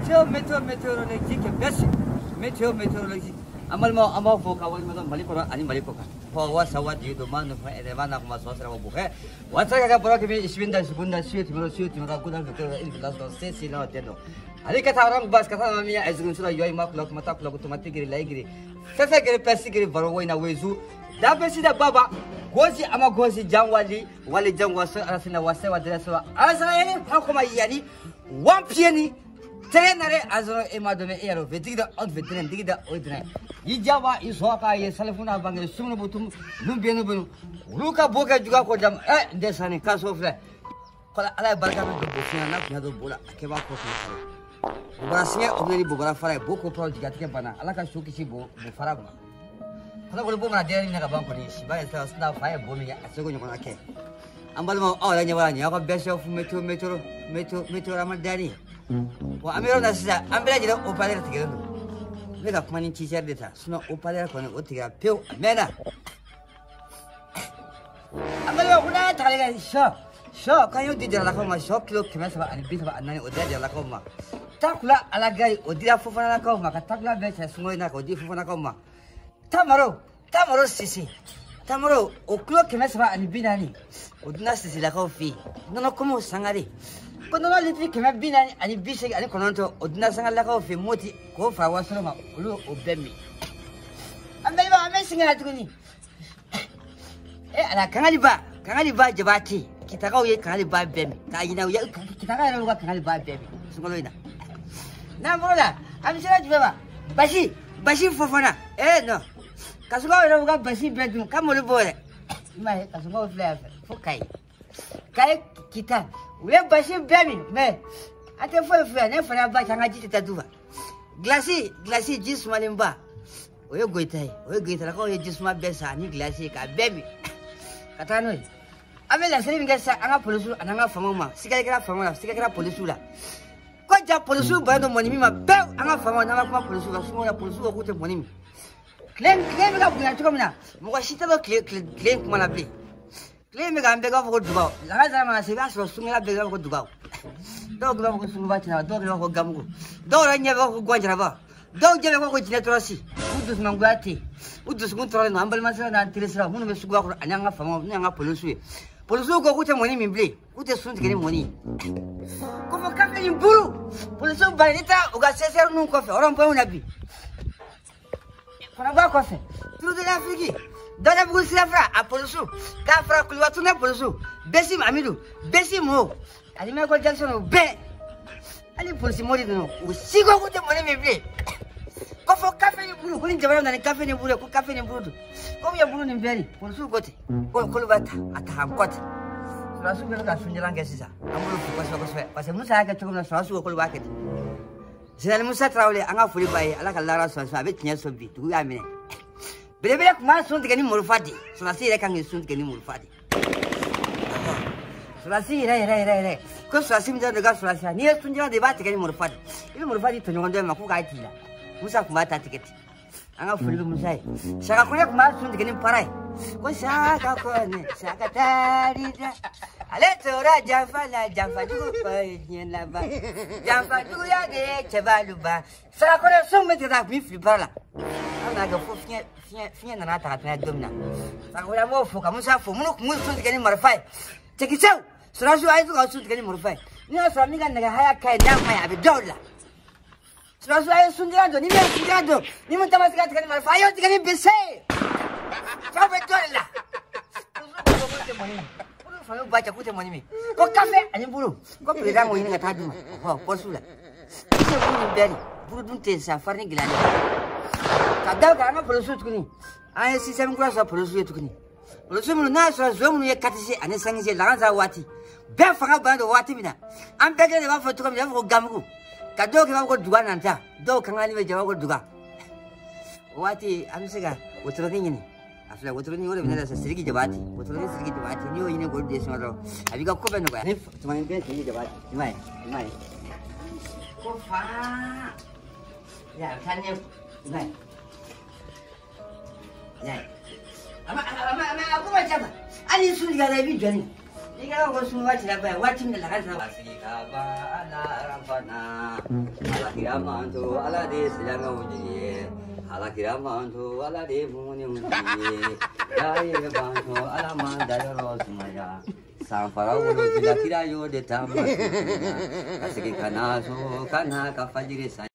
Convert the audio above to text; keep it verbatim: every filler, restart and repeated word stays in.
météo météo météorologique besi météo météorologique amal mo amo fo kawal mo mali ko ani mali ko fo wa sawa di do man fa e man ko ma so sera bo he wa sa ga bro ke bi isbinda sibunda suit mo suit mo ga kudan ko il bilas do se si no teno ali ka tarang bas ka ta mi azgun sura yoy ma klok mata klok automatic giri lai giri fe fe giri pesi giri baro wina wezu da besi da baba gosi ama gosi jangwali wali jangwa so arasina wase wa dira so arasina yani ha kuma yani wan pieni Tenere azro emadome ero vetigda od vetren digda odre yijaba isoka ye salafuna bangi sumnu butum lumbenu benu luka boga juga ko jam eh desane kaso fle kala ala barka do bofina na kunya do bola akeba ko so bara singe obneri bogara fara boko pro diga tike bana ala ka shoki si bo bo fara ba kala ko bo na deri na ka banko ni si ba sa sna fa bo mi asego nyoko na ke ambal mo awla nyawala nya ko besho fu metro metro metro metro ramal deri wa amiro na sisa ambela jira opalera tigendo mega kumani teacher deta suna opalera kone otiga peu mena amalo kuna talega sho sho kayo dijara la koma sho kilo kemesa ani bisa anani odija la koma takula alagai odira fofana la koma katakula becha sungo na ko di fofana koma tamaro tamaro sisi tamaro o kilo kemesa ani binani odina sisi la kofi nono komo sangari kono na litri kema binani ani bise ani kononto odina sanga la ko fe moti ko fa wasoro ma ulu obemi ambele ba ame singa tukuni eh ala kangali ba kangali ba jabati kitaka uye kangali ba bemi ta yina uye kitaka na uga kangali ba bemi sungolo ina na mola amsira jibaba bashi bashi fofana eh no kasuga ina uga bashi bedum kamolo bore mai kasuga fle fokai kai kita we bashi bemi me ate fo fo ne fana ba changa jiti taduva glasi glasi jis malimba we goitai we goitara ko ye jis ma besa ni glasi ka bemi katano amela seri ngasa anga polisu ananga famama sikala kira famama sikala kira polisu la ko ja polisu ba no monimi ma be anga famama na ma polisu ba sumo ya polisu ko te monimi claim claim ga buya tukomna mo ko shitalo claim claim kuma la bli claim ga ambega ko duba la ga ma se ga so sungela bega ko duba do ga ko sunga tina do ga ko gamu do ra nya ko gwanjara ba do je ko ko tina trosi udus mangati udus kun tro na ambal masra na tiresra mun me suga ko anyanga fama nyanga polisu polisu ko ko te moni mimble ko te sunti kene moni ko fa ka ni buru polisu ba nita uga seser nun ko fe oron po unabi fara ba ko fe tru de afriki dona bugu silafra a polisu ka fra kulwatu na polisu besim amidu besim ho ali me ko jackson be ali polisi modi no usigo ko te moni mimble ko fo cafe ni buru ko ni jabara na cafe ni buru ko cafe ni buru ko ya buru ni mberi polisu gote ko ko lubata ataham kote rasu be ka sunjala ngesi sa amulu ko so ko so parce musa ka chuko na rasu ko lubake zina musa trawle anga fuli baye ala ka lara so so be tinya so bi tu ya mine bele bele kuma sun tigani murfadi so na sire kan sun tigani murfadi so na sire re re re ko so asim da daga so na ni sunjala de ba tigani murfadi ibe murfadi to nyondo ma ku ga tila musa kuma ta tiketi anga fuli musa shaka kule kuma sun tigani parai ko shaka ko ne shaka tarida ale tora jafala jafadu ko nyela ba jafadu ya de chevaluba shaka kule sun me ta mi fli parla ana ga fo fie fie fie na ta ta domna shaka kule mo fo ka musa fo mun mun sun tigani marfai tekisau sura su ai ko sun tigani marfai ni so mi ga daga haya kai dan mai abi dolla sura su ai sun jado ni me sun jado ni mun ta masga tigani marfai yo tigani bese Ciao bedolla. Kuzu ko te moni. Kuzu fa ba ta kute moni mi. Ko kafe ani buru. Ko preda mo yin ga ta duma. Ho posula. Ke buru beri. Buru dun te sa farni gilani. Ka da ga ma polosu tukuni. Ai si sem kura sa polosu tukuni. Polosu mu na so zo mu ye katisi ani sangi se la za wati. Be fa ga ba do wati mina. Am be de ba fa tukam ya ko gamu. Ka do ke ba ko duga nan ta. Do kan ani be jawa ko duga. Wati am siga wotro ni. Afla wotro ni wole bina sa sirigi jabati wotro ni sirigi jabati ni o yine golde smaro abiga ko be no ga ni tuman be sirigi jabati mai mai ko fa ya kanye mai ya ama ama ama ko ba jaba ani su diga da bi jani diga ko su wati da ba wati ne la ga sa wasiri ka ba ala rabbana ala kiramantu ala de sejanga uji ala kiramantu ala de muni uji dai bantu ala mandaya rosmaya sampara ulo kira kira yo de tamat kasih kana so kana kafajiri